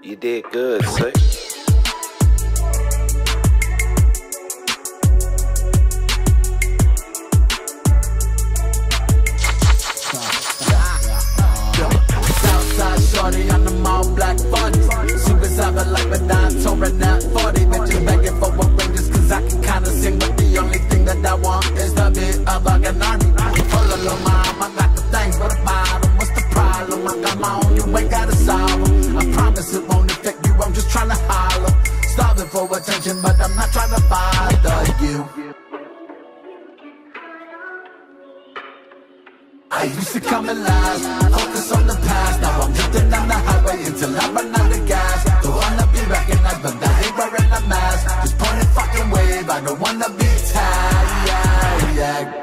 You did good, sir. Southside shorty on the all black 40. She was having like Madonna, touring that 40. Bitches begging for a ring just cause I can kinda sing. But the only thing that I want is the beat of like an army. Full of lil' mom, I got the things for the bottom. What's the problem? I got my own, you ain't gotta solve them. I promise it won't affect you, I'm just tryna holler. Starving for attention, but I'm not tryna bother you. I used to come alive, focus on the past. Now I'm drifting down the highway until I run out of gas. Don't wanna be recognized, but I ain't wearing a mask. Just point and fucking wave, I don't wanna be tagged.